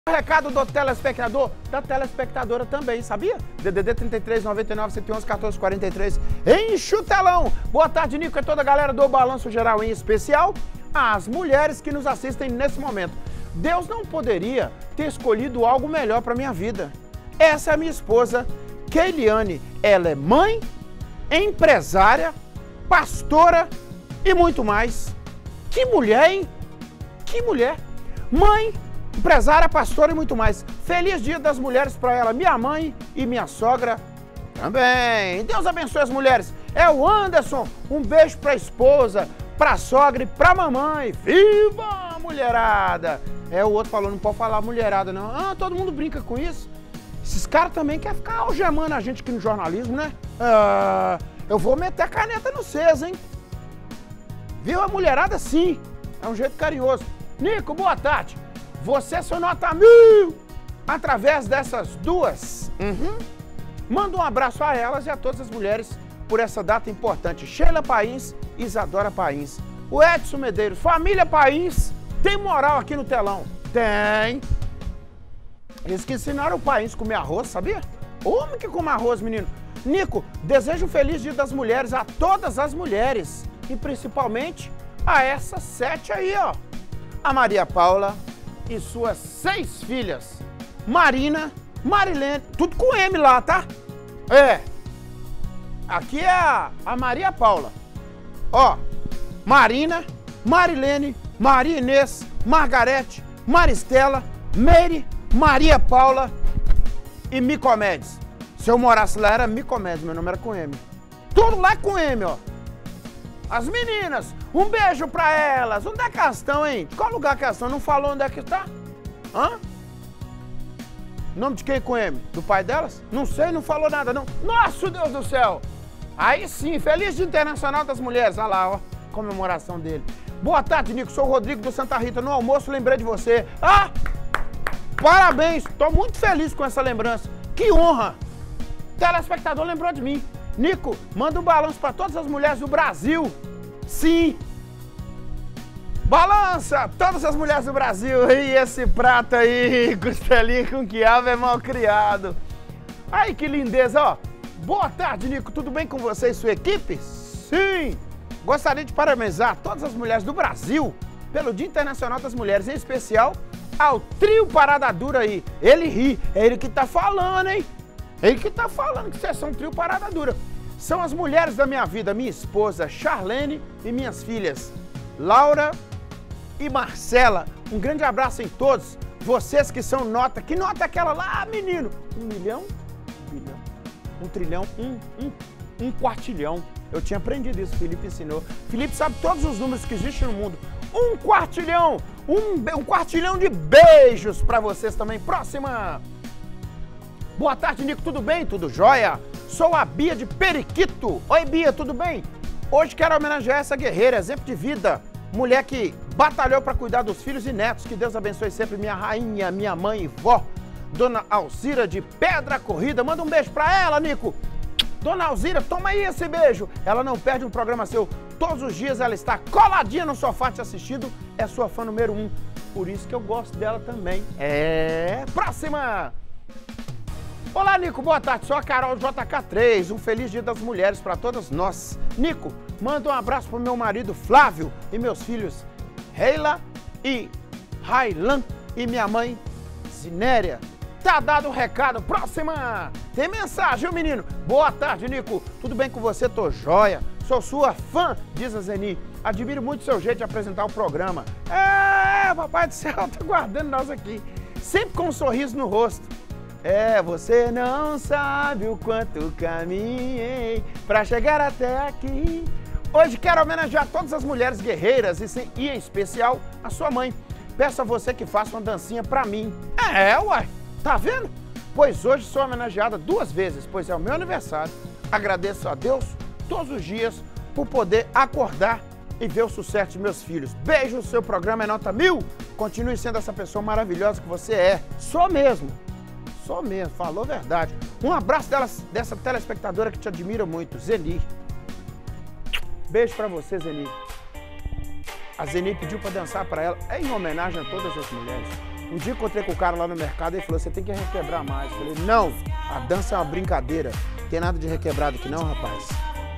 Recado do telespectador, da telespectadora também, sabia? DDD 33 99 111 14 43. Enche o telão! Boa tarde, Nico e toda a galera do Balanço Geral, em especial as mulheres que nos assistem nesse momento. Deus não poderia ter escolhido algo melhor para minha vida. Essa é a minha esposa, Keiliane. Ela é mãe, empresária, pastora e muito mais. Que mulher, hein? Que mulher! Mãe, empresária, pastora e muito mais. Feliz Dia das Mulheres para ela, minha mãe e minha sogra também. Deus abençoe as mulheres. É o Anderson, um beijo para a esposa, para a sogra e para a mamãe. Viva, mulherada! É, o outro falou, não pode falar mulherada não. Ah, todo mundo brinca com isso. Esses caras também querem ficar algemando a gente aqui no jornalismo, né? Ah, eu vou meter a caneta no vocês, hein? Viu, a mulherada sim. É um jeito carinhoso. Nico, boa tarde. Você só nota 1000 através dessas duas. Manda um abraço a elas e a todas as mulheres por essa data importante. Sheila Pains, Isadora Pains. O Edson Medeiros, família Pains, tem moral aqui no telão? Tem. Eles que ensinaram o Pains a comer arroz, sabia? Homem que come arroz, menino. Nico, desejo um feliz Dia das Mulheres a todas as mulheres. E principalmente a essas 7 aí, ó. A Maria Paula e suas 6 filhas. Marina, Marilene, tudo com M lá, tá? É. Aqui é a Maria Paula. Ó, Marina, Marilene, Maria Inês, Margarete, Maristela, Meire, Maria Paula e Micomedes. Se eu morasse lá era Micomedes, meu nome era com M. Tudo lá é com M, ó. As meninas, um beijo pra elas. Onde é que elas estão, hein? Qual lugar que elas estão? Não falou onde é que está? Hã? Nome de quem com M? Do pai delas? Não sei, não falou nada, não. Nossa, Deus do céu! Aí sim, feliz Dia Internacional das Mulheres. Olha lá, ó, comemoração dele. Boa tarde, Nico. Sou o Rodrigo do Santa Rita. No almoço lembrei de você. Ah! Parabéns! Tô muito feliz com essa lembrança. Que honra! O telespectador lembrou de mim. Nico, manda um balanço para todas as mulheres do Brasil. Sim. Balança todas as mulheres do Brasil. E esse prato aí, costelinha com quiabo é mal criado. Ai, que lindeza, ó. Boa tarde, Nico. Tudo bem com você e sua equipe? Sim. Gostaria de parabenizar todas as mulheres do Brasil pelo Dia Internacional das Mulheres, em especial ao trio Parada Dura aí. Ele ri, é ele que tá falando, hein? Ele que tá falando que vocês são um trio Parada Dura. São as mulheres da minha vida, minha esposa Charlene e minhas filhas Laura e Marcela. Um grande abraço em todos. Vocês que são nota. Que nota é aquela lá, menino? 1 milhão? 1 bilhão? 1 trilhão? Um quartilhão. Eu tinha aprendido isso, Felipe ensinou. Felipe sabe todos os números que existem no mundo. 1 quartilhão! Um quartilhão de beijos pra vocês também. Próxima! Boa tarde, Nico, tudo bem? Tudo jóia? Sou a Bia de Periquito. Oi, Bia, tudo bem? Hoje quero homenagear essa guerreira, exemplo de vida. Mulher que batalhou para cuidar dos filhos e netos. Que Deus abençoe sempre minha rainha, minha mãe e vó. Dona Alzira de Pedra Corrida. Manda um beijo pra ela, Nico. Dona Alzira, toma aí esse beijo. Ela não perde um programa seu. Todos os dias ela está coladinha no sofá te assistindo. É sua fã número 1. Por isso que eu gosto dela também. É... Próxima! Olá, Nico, boa tarde, sou a Carol JK3, um feliz Dia das Mulheres para todas nós. Nico, manda um abraço pro meu marido Flávio e meus filhos Reila e Railan e minha mãe Zinéria. Tá dado o recado, próxima! Tem mensagem, viu, menino? Boa tarde, Nico, tudo bem com você? Tô jóia, sou sua fã, diz a Zeni. Admiro muito seu jeito de apresentar o programa. É, papai do céu, tá guardando nós aqui, sempre com um sorriso no rosto. É, você não sabe o quanto caminhei pra chegar até aqui. Hoje quero homenagear todas as mulheres guerreiras e em especial a sua mãe. Peço a você que faça uma dancinha pra mim. É, uai, tá vendo? Pois hoje sou homenageada 2 vezes, pois é o meu aniversário. Agradeço a Deus todos os dias por poder acordar e ver o sucesso de meus filhos. Beijo, o seu programa é nota 1000. Continue sendo essa pessoa maravilhosa que você é. Sou mesmo. Sou mesmo, falou a verdade. Um abraço dessa telespectadora que te admira muito, Zeni. Beijo pra você, Zeni. A Zeni pediu pra dançar pra ela, é em homenagem a todas as mulheres. Um dia eu encontrei com o cara lá no mercado e ele falou, você tem que requebrar mais. Eu falei, não, a dança é uma brincadeira. Não tem nada de requebrado aqui não, rapaz.